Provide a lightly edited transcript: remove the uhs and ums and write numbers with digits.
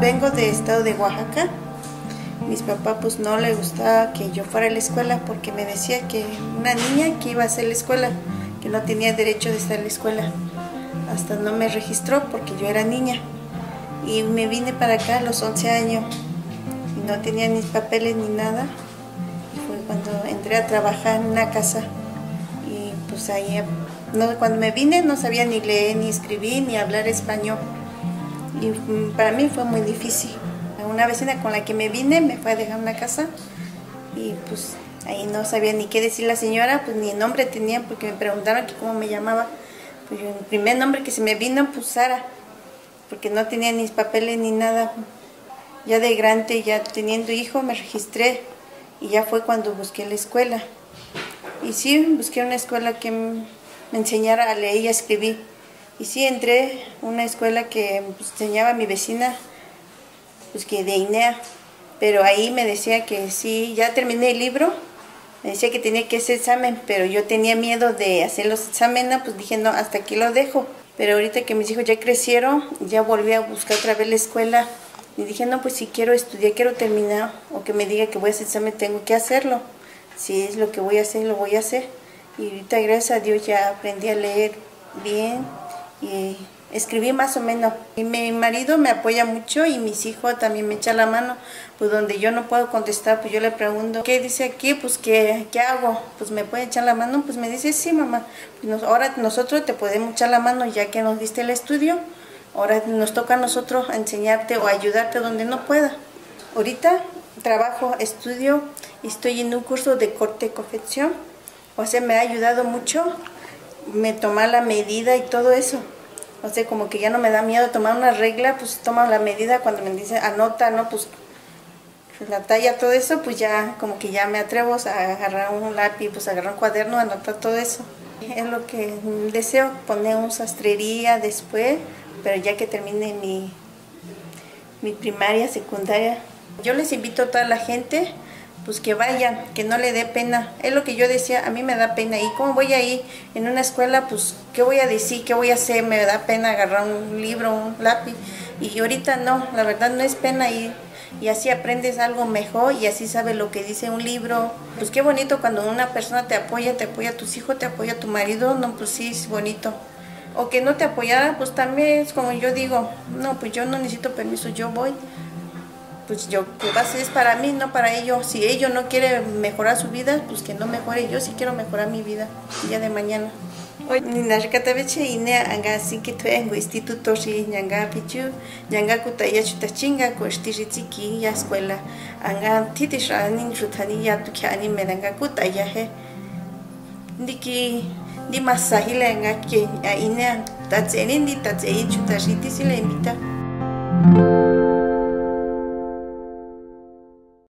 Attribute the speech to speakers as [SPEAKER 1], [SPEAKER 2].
[SPEAKER 1] vengo del estado de Oaxaca. Mis papás pues no les gustaba que yo fuera a la escuela porque me decía que una niña que iba a hacer la escuela, que no tenía derecho de estar en la escuela. Hasta no me registró porque yo era niña. Y me vine para acá a los 11 años. Y no tenía ni papeles ni nada. Y fue cuando entré a trabajar en una casa. Y pues ahí, cuando me vine no sabía ni leer, ni escribir, ni hablar español. Y para mí fue muy difícil. Una vecina con la que me vine me fue a dejar una casa y pues ahí no sabía ni qué decir la señora, pues ni nombre tenía porque me preguntaron que cómo me llamaba. Pues yo, el primer nombre que se me vino, pues Sara, porque no tenía ni papeles ni nada. Ya de grande, ya teniendo hijo, me registré y ya fue cuando busqué la escuela. Y sí, busqué una escuela que me enseñara a leer y a escribir. Y sí, entré a una escuela que pues, enseñaba a mi vecina, pues que de INEA, pero ahí me decía que sí, ya terminé el libro, me decía que tenía que hacer examen, pero yo tenía miedo de hacer los exámenes, pues dije no, hasta aquí lo dejo. Pero ahorita que mis hijos ya crecieron, ya volví a buscar otra vez la escuela y dije no, pues si quiero estudiar, quiero terminar, o que me diga que voy a hacer examen, tengo que hacerlo. Si es lo que voy a hacer, lo voy a hacer. Y ahorita gracias a Dios ya aprendí a leer bien y escribí más o menos. Y mi marido me apoya mucho y mis hijos también me echan la mano. Pues donde yo no puedo contestar, pues yo le pregunto, ¿qué dice aquí? Pues ¿qué hago? Pues me puede echar la mano. Pues me dice, sí mamá, pues ahora nosotros te podemos echar la mano ya que nos diste el estudio. Ahora nos toca a nosotros enseñarte o ayudarte donde no pueda. Ahorita trabajo, estudio y estoy en un curso de corte y confección. O sea, me ha ayudado mucho me tomar la medida y todo eso. O sea, como que ya no me da miedo tomar una regla, pues tomo la medida cuando me dicen anota, ¿no? Pues la talla, todo eso, pues ya como que ya me atrevo a agarrar un lápiz, pues agarrar un cuaderno, anotar todo eso. Es lo que deseo, poner una sastrería después, pero ya que termine mi primaria, secundaria. Yo les invito a toda la gente pues que vayan, que no le dé pena. Es lo que yo decía, a mí me da pena. ¿Y cómo voy a ir en una escuela? Pues, ¿qué voy a decir? ¿Qué voy a hacer? Me da pena agarrar un libro, un lápiz. Y ahorita no, la verdad no es pena ir. Y así aprendes algo mejor y así sabes lo que dice un libro. Pues qué bonito cuando una persona te apoya a tus hijos, te apoya a tu marido. No, pues sí, es bonito. O que no te apoyara, pues también es como yo digo, no, pues yo no necesito permiso, yo voy. Pues yo, pues es para mí, no para ellos. Si ellos no quieren mejorar su vida, pues que no mejore. Yo sí quiero mejorar mi vida el día de mañana. Hoy ni la recataveche inea anga sin que tu en instituto si ñanga pichu ñanga kutaya chuta chinga ko estiritziki ya escuela anga titisha nin chutani ya tu khani meranga kutaya he ndiki di masahile anga que inea tatsenin di tatsei chuta shiti si le invita.